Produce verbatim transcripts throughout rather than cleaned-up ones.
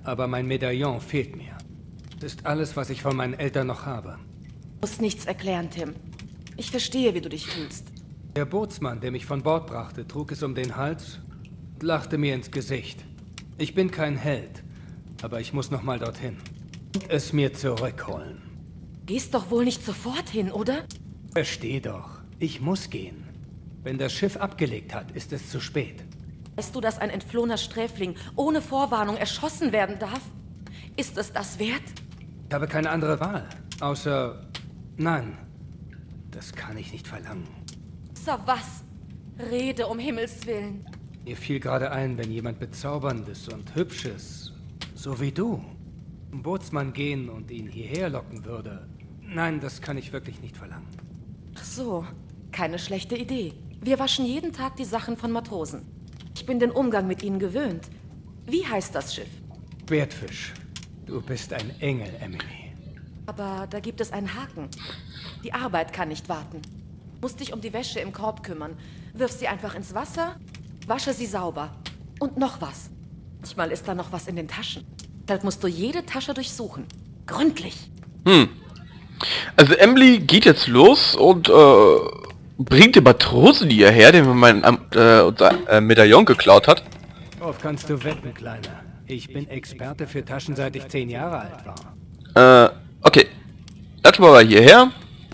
aber mein Medaillon fehlt mir. Das ist alles, was ich von meinen Eltern noch habe. Du musst nichts erklären, Tim. Ich verstehe, wie du dich fühlst. Der Bootsmann, der mich von Bord brachte, trug es um den Hals und lachte mir ins Gesicht. Ich bin kein Held, aber ich muss noch mal dorthin und es mir zurückholen. Gehst doch wohl nicht sofort hin, oder? Versteh doch, ich muss gehen. Wenn das Schiff abgelegt hat, ist es zu spät. Weißt du, dass ein entflohener Sträfling ohne Vorwarnung erschossen werden darf? Ist es das wert? Ich habe keine andere Wahl, außer... Nein, das kann ich nicht verlangen. So was? Rede um Himmels Willen. Mir fiel gerade ein, wenn jemand Bezauberndes und Hübsches, so wie du, zum Bootsmann gehen und ihn hierher locken würde. Nein, das kann ich wirklich nicht verlangen. Ach so, keine schlechte Idee. Wir waschen jeden Tag die Sachen von Matrosen. Ich bin den Umgang mit ihnen gewöhnt. Wie heißt das Schiff? Schwertfisch, du bist ein Engel, Emily. Aber da gibt es einen Haken. Die Arbeit kann nicht warten. Musst dich um die Wäsche im Korb kümmern. Wirf sie einfach ins Wasser, wasche sie sauber. Und noch was. Manchmal ist da noch was in den Taschen. Deshalb musst du jede Tasche durchsuchen. Gründlich. Hm. Also Emily geht jetzt los und äh, bringt den Matrosen hierher, den mein äh, unser äh, Medaillon geklaut hat. Worauf kannst du wetten, Kleiner? Ich bin Experte für Taschen, seit ich zehn Jahre alt war. Äh, okay. Lassen wir mal hierher.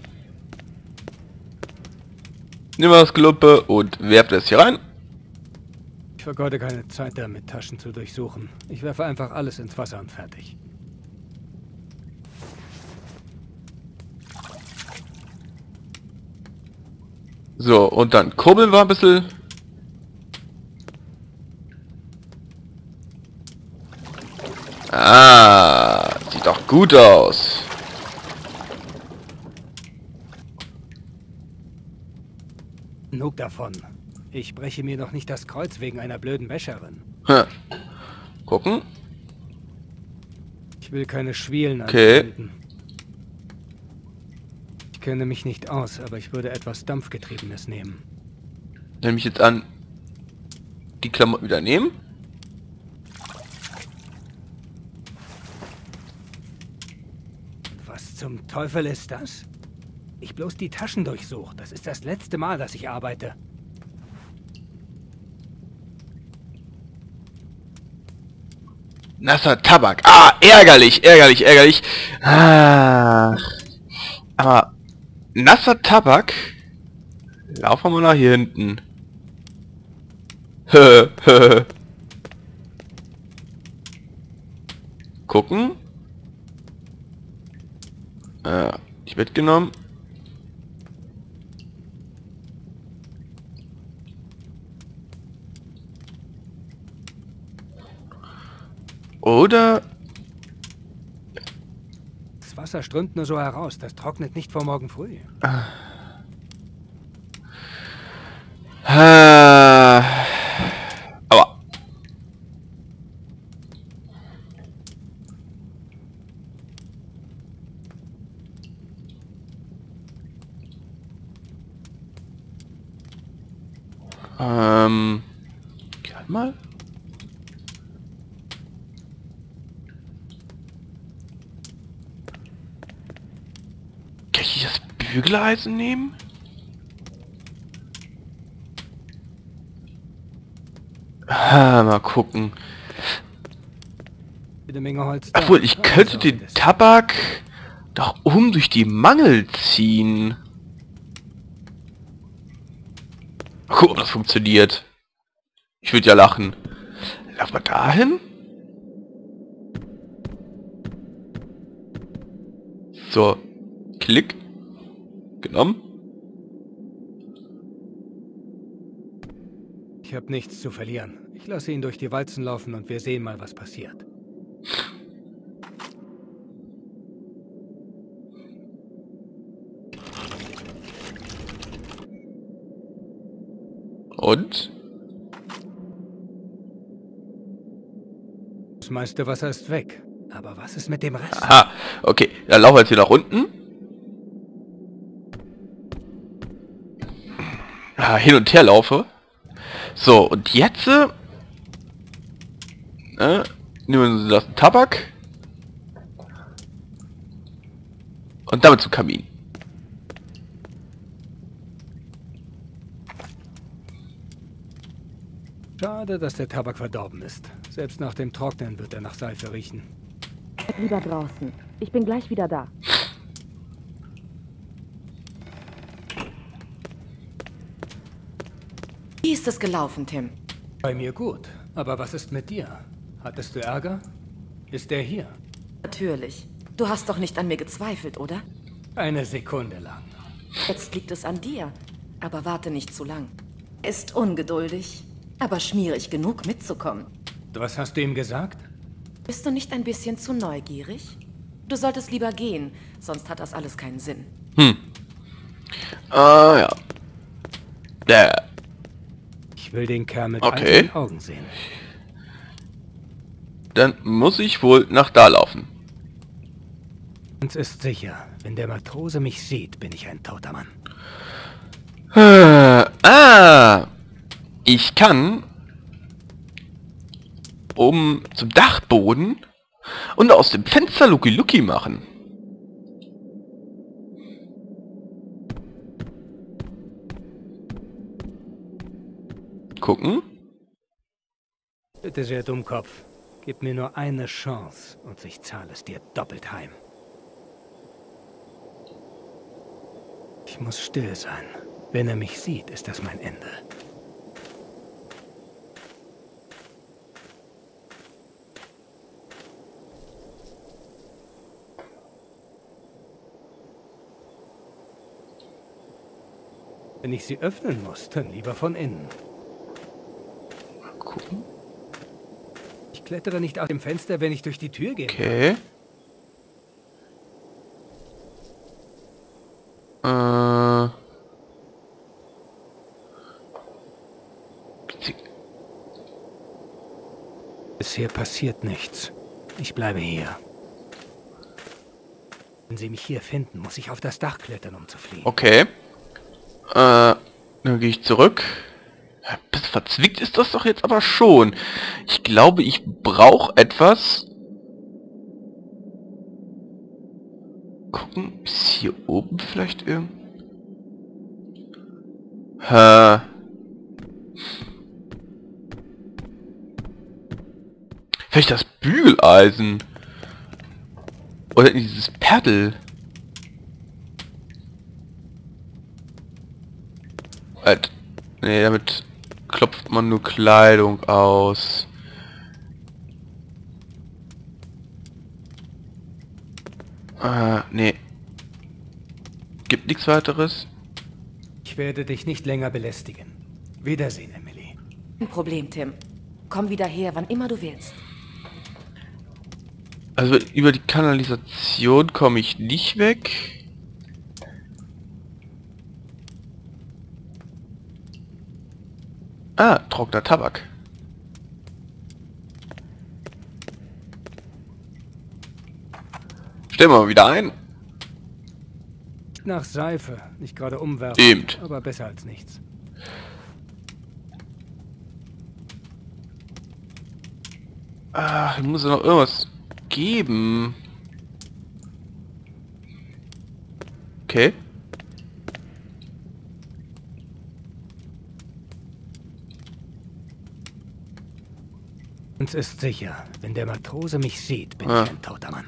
Nehmen wir das Gelumpe und werfen das hier rein. Ich vergeude keine Zeit damit, Taschen zu durchsuchen. Ich werfe einfach alles ins Wasser und fertig. So, und dann kurbeln wir ein bisschen. Ah, sieht doch gut aus. Genug davon. Ich breche mir noch nicht das Kreuz wegen einer blöden Wäscherin. Hm. Gucken. Ich will keine Schwielen Okay. anwenden. Ich kenne mich nicht aus, aber ich würde etwas Dampfgetriebenes nehmen. Nehme ich jetzt an, die Klamotten wieder nehmen. Was zum Teufel ist das? Ich bloß die Taschen durchsuche. Das ist das letzte Mal, dass ich arbeite. Nasser Tabak. Ah, ärgerlich, ärgerlich, ärgerlich. Ah. Aber nasser Tabak. Laufen wir mal nach hier hinten. Gucken. Äh, ich mitgenommen. Oder... Das Wasser strömt nur so heraus. Das trocknet nicht vor morgen früh. Ah. Aber... Ähm... Warte mal. Kann ich das Bügeleisen nehmen? Ah, mal gucken. Eine Menge Holz da. Obwohl, ich könnte den Tabak doch um durch die Mangel ziehen. Guck, ob das funktioniert. Ich würde ja lachen. Lauf mal dahin. So. Klick. Genommen. Ich habe nichts zu verlieren. Ich lasse ihn durch die Walzen laufen und wir sehen mal, was passiert. Und? Das meiste Wasser ist weg. Aber was ist mit dem Rest? Aha, okay. Dann laufen wir jetzt hier nach unten. Ah, hin und her laufe. So, und jetzt... Äh, nehmen wir das Tabak. Und damit zum Kamin. Schade, dass der Tabak verdorben ist. Selbst nach dem Trocknen wird er nach Seife riechen. Bleib lieber draußen. Ich bin gleich wieder da. Wie ist es gelaufen, Tim? Bei mir gut. Aber was ist mit dir? Hattest du Ärger? Ist er hier? Natürlich. Du hast doch nicht an mir gezweifelt, oder? Eine Sekunde lang. Jetzt liegt es an dir. Aber warte nicht zu lang. Er ist ungeduldig, aber schmierig genug mitzukommen. Was hast du ihm gesagt? Bist du nicht ein bisschen zu neugierig? Du solltest lieber gehen, sonst hat das alles keinen Sinn. Hm. Ah, ja. Der. Ich will den Kerl mit Okay. eigenen Augen sehen. Dann muss ich wohl nach da laufen. Uns ist sicher, wenn der Matrose mich sieht, bin ich ein toter Mann. Äh, ah. Ich kann oben zum Dachboden und aus dem Fenster Lucky Lucky machen. Gucken. Bitte sehr, Dummkopf. Gib mir nur eine Chance und ich zahle es dir doppelt heim. Ich muss still sein. Wenn er mich sieht, ist das mein Ende. Wenn ich sie öffnen muss, dann lieber von innen. Mal gucken. Ich klettere nicht aus dem Fenster, wenn ich durch die Tür gehe. Okay. Äh. Bisher passiert nichts. Ich bleibe hier. Wenn sie mich hier finden, muss ich auf das Dach klettern, um zu fliehen. Okay. Äh, dann gehe ich zurück. Ja, bisschen verzwickt ist das doch jetzt aber schon. Ich glaube, ich brauche etwas. Gucken, ist hier oben vielleicht irgend... Hä? Vielleicht das Bügeleisen. Oder dieses Paddel. Halt. Nee, damit klopft man nur Kleidung aus. Äh, nee. Gibt nichts weiteres. Ich werde dich nicht länger belästigen. Wiedersehen, Emily. Kein Problem, Tim. Komm wieder her, wann immer du willst. Also über die Kanalisation komme ich nicht weg. Ah, trockener Tabak. Stellen wir mal wieder ein. Nach Seife, nicht gerade umwerfen. Eben. Aber besser als nichts. Ah, ich muss ja noch irgendwas geben. Okay. Uns ist sicher, wenn der Matrose mich sieht, bin Ah. ich ein toter Mann.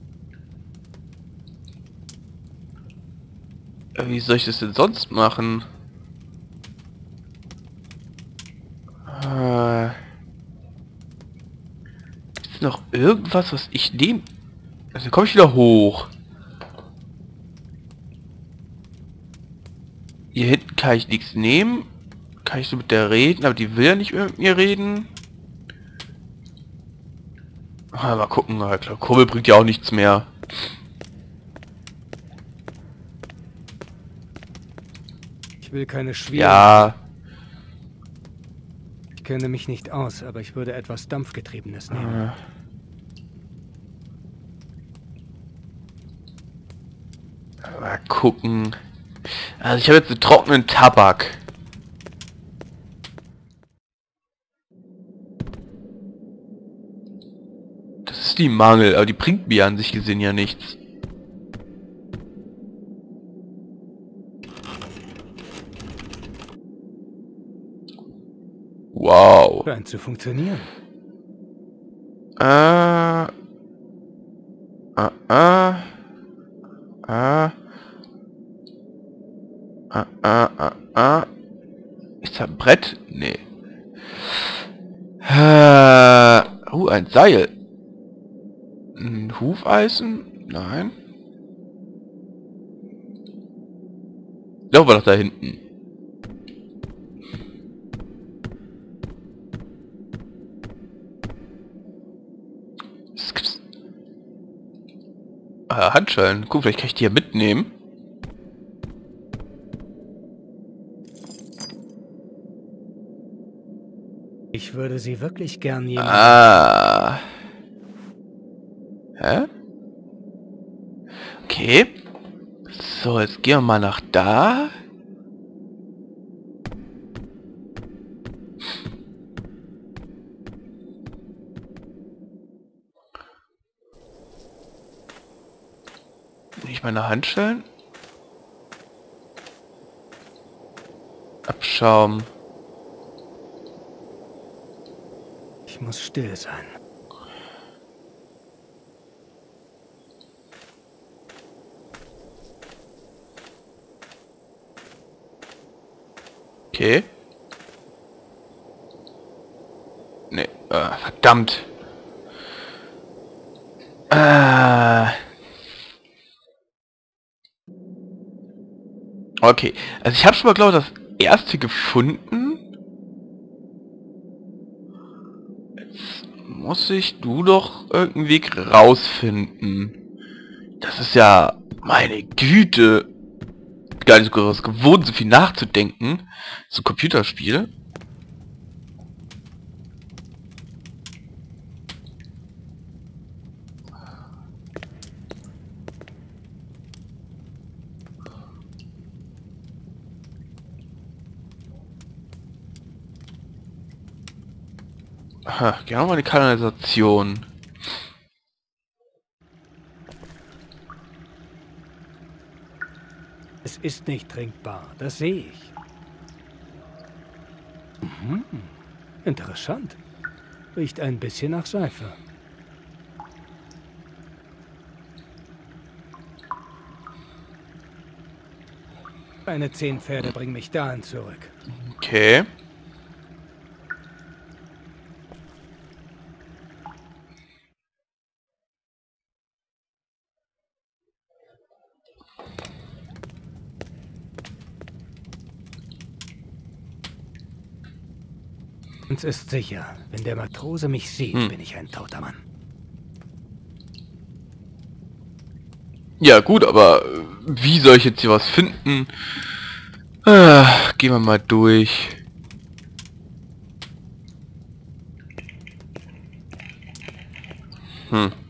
Äh, Wie soll ich das denn sonst machen? Äh, ist noch irgendwas, was ich nehme? Also komme ich wieder hoch. Hier hinten kann ich nichts nehmen. Kann ich so mit der reden, aber die will ja nicht mit mir reden. Ah, mal gucken, na klar, Kurbel bringt ja auch nichts mehr. Ich will keine Schwierigkeiten. Ja. Ich kenne mich nicht aus, aber ich würde etwas Dampfgetriebenes nehmen. Äh. Mal gucken. Also ich habe jetzt einen trockenen Tabak. ist die Mangel, aber die bringt mir an sich gesehen ja nichts. Wow. Scheint zu funktionieren. Äh. Äh, äh. Äh. Äh, äh, äh, äh. Ist da ein Brett? Nee. Äh. Oh, ein Seil. Ein Hufeisen? Nein. Doch, war doch da hinten. Ah, Handschellen. Guck, vielleicht kann ich die ja mitnehmen. Ich würde sie wirklich gern jemandem... Ah. Hä? Okay. So, jetzt gehen wir mal nach da. Nicht meine Handschellen. Abschaum. Ich muss still sein. Okay. Nee, äh, verdammt. Äh. Okay, also ich habe schon mal, glaube ich, das erste gefunden. Jetzt muss ich du doch irgendeinen Weg rausfinden. Das ist ja, meine Güte, gar nicht so groß gewohnt, so viel nachzudenken. So Computerspiele. Aha, gehen wir mal in die Kanalisation. Es ist nicht trinkbar, das sehe ich. Mhm. Interessant. Riecht ein bisschen nach Seife. Meine zehn Pferde bringen mich dahin zurück. Okay. Uns ist sicher, wenn der Matrose mich sieht, Hm. bin ich ein toter Mann. Ja gut, aber äh, wie soll ich jetzt hier was finden? Ah, gehen wir mal durch. Hm.